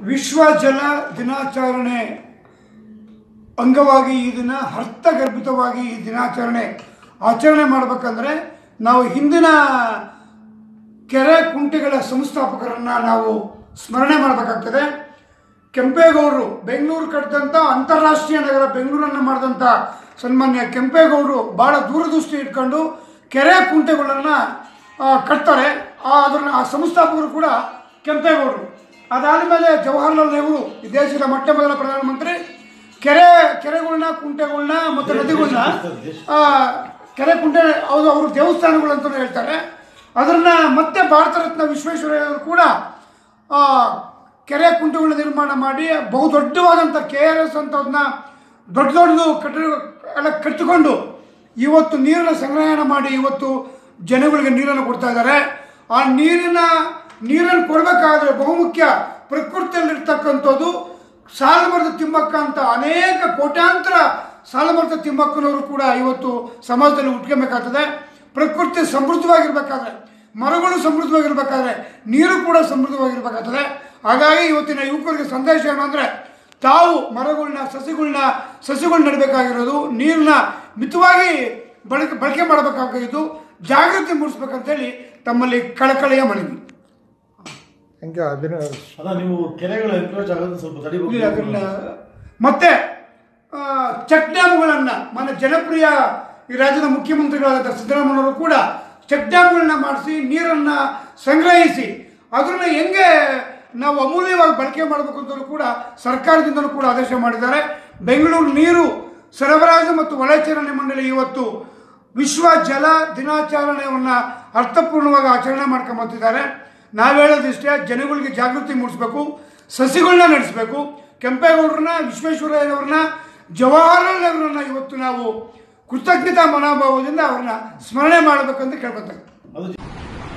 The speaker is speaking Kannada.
ವಿಶ್ವ ಜಲ ದಿನಾಚರಣೆ ಅಂಗವಾಗಿ ಈ ದಿನ ಅರ್ಥಗರ್ಭಿತವಾಗಿ ಈ ದಿನಾಚರಣೆ ಆಚರಣೆ ಮಾಡಬೇಕಂದ್ರೆ ನಾವು ಹಿಂದಿನ ಕೆರೆ ಕುಂಟೆಗಳ ಸಂಸ್ಥಾಪಕರನ್ನು ನಾವು ಸ್ಮರಣೆ ಮಾಡಬೇಕಾಗ್ತದೆ. ಕೆಂಪೇಗೌಡರು ಬೆಂಗಳೂರು ಕಟ್ಟಿದಂಥ ಅಂತಾರಾಷ್ಟ್ರೀಯ ನಗರ ಬೆಂಗಳೂರನ್ನು ಮಾಡಿದಂಥ ಸನ್ಮಾನ್ಯ ಕೆಂಪೇಗೌಡರು ಭಾಳ ದೂರದೃಷ್ಟಿ ಇಟ್ಕೊಂಡು ಕೆರೆ ಕುಂಟೆಗಳನ್ನು ಕಟ್ತಾರೆ. ಆ ಸಂಸ್ಥಾಪಕರು ಕೂಡ ಕೆಂಪೇಗೌಡರು. ಅದಾದಮೇಲೆ ಜವಾಹರ್ಲಾಲ್ ನೆಹರು ಈ ದೇಶದ ಮೊಟ್ಟ ಮೊದಲ ಪ್ರಧಾನಮಂತ್ರಿ ಕೆರೆಗಳನ್ನ ಕುಂಟೆಗಳನ್ನ ಮತ್ತು ನದಿಗಳನ್ನ ಕೆರೆ ಕುಂಟೆ ಅವರು ದೇವಸ್ಥಾನಗಳು ಅಂತಲೂ ಹೇಳ್ತಾರೆ. ಅದನ್ನು ಮತ್ತೆ ಭಾರತ ರತ್ನ ವಿಶ್ವೇಶ್ವರಯ್ಯ ಅವರು ಕೂಡ ಕೆರೆ ಕುಂಟೆಗಳನ್ನ ನಿರ್ಮಾಣ ಮಾಡಿ ಬಹುದೊಡ್ಡವಾದಂಥ KRS ಅಂತದನ್ನ ದೊಡ್ಡದು ಎಲ್ಲ ಕಟ್ಟಿಕೊಂಡು ಇವತ್ತು ನೀರನ್ನು ಸಂಗ್ರಹಣೆ ಮಾಡಿ ಇವತ್ತು ಜನಗಳಿಗೆ ನೀರನ್ನು ಕೊಡ್ತಾ ಇದ್ದಾರೆ. ಆ ನೀರನ್ನು ಕೊಡಬೇಕಾದ್ರೆ ಬಹುಮುಖ್ಯ ಪ್ರಕೃತಿಯಲ್ಲಿರ್ತಕ್ಕಂಥದ್ದು ಸಾಲಮರದ ತಿಮ್ಮಕ್ಕ ಅಂತ ಅನೇಕ ಕೋಟ್ಯಾಂತರ ಸಾಲಮರದ ತಿಮ್ಮಕ್ಕನವರು ಕೂಡ ಇವತ್ತು ಸಮಾಜದಲ್ಲಿ ಉಟ್ಕೊಬೇಕಾಗ್ತದೆ. ಪ್ರಕೃತಿ ಸಮೃದ್ಧವಾಗಿರ್ಬೇಕಾದ್ರೆ, ಮರಗಳು ಸಮೃದ್ಧವಾಗಿರ್ಬೇಕಾದ್ರೆ ನೀರು ಕೂಡ ಸಮೃದ್ಧವಾಗಿರ್ಬೇಕಾಗ್ತದೆ. ಹಾಗಾಗಿ ಇವತ್ತಿನ ಯುವಕರಿಗೆ ಸಂದೇಶ ಏನು ಅಂದರೆ, ತಾವು ಮರಗಳನ್ನ ಸಸಿಗಳನ್ನ ನೆಡಬೇಕಾಗಿರೋದು, ನೀರನ್ನ ಮಿತವಾಗಿ ಬಳಕೆ ಮಾಡಬೇಕಾಗಿದ್ದು, ಜಾಗೃತಿ ಮೂಡಿಸ್ಬೇಕಂತೇಳಿ ತಮ್ಮಲ್ಲಿ ಕಳಕಳಿಯ ಮನವಿ. ಮತ್ತೆ ಚೆಕ್ ಡ್ಯಾಮ್ಗಳನ್ನು ಮೊನ್ನೆ ಜನಪ್ರಿಯ ಈ ರಾಜ್ಯದ ಮುಖ್ಯಮಂತ್ರಿಗಳಾದ ಸಿದ್ದರಾಮಯ್ಯವರು ಕೂಡ ಚೆಕ್ ಡ್ಯಾಮ್ಗಳನ್ನ ಮಾಡಿಸಿ ನೀರನ್ನು ಸಂಗ್ರಹಿಸಿ ಅದನ್ನು ಹೆಂಗೆ ನಾವು ಅಮೂಲ್ಯವಾಗಿ ಬಳಕೆ ಮಾಡಬೇಕು ಅಂತಲೂ ಕೂಡ ಸರ್ಕಾರದಿಂದಲೂ ಕೂಡ ಆದೇಶ ಮಾಡಿದ್ದಾರೆ. ಬೆಂಗಳೂರು ನೀರು ಸರಬರಾಜು ಮತ್ತು ಒಳಚರಂಡಿ ಮಂಡಳಿ ಇವತ್ತು ವಿಶ್ವ ಜಲ ದಿನಾಚರಣೆಯನ್ನು ಅರ್ಥಪೂರ್ಣವಾಗಿ ಆಚರಣೆ ಮಾಡ್ಕೊಂಬಂತಿದ್ದಾರೆ. ನಾವು ಹೇಳೋದಿಷ್ಟೇ, ಜನಗಳಿಗೆ ಜಾಗೃತಿ ಮೂಡಿಸ್ಬೇಕು, ಸಸಿಗಳನ್ನ ನಡೆಸಬೇಕು. ಕೆಂಪೇಗೌಡರನ್ನ, ವಿಶ್ವೇಶ್ವರಯ್ಯನವ್ರನ್ನ, ಜವಾಹರ್ಲಾಲ್ ನೆಹರೂರನ್ನ ಇವತ್ತು ನಾವು ಕೃತಜ್ಞತಾ ಮನೋಭಾವದಿಂದ ಅವ್ರನ್ನ ಸ್ಮರಣೆ ಮಾಡಬೇಕಂತ ಕೇಳ್ಕೊತಾರೆ.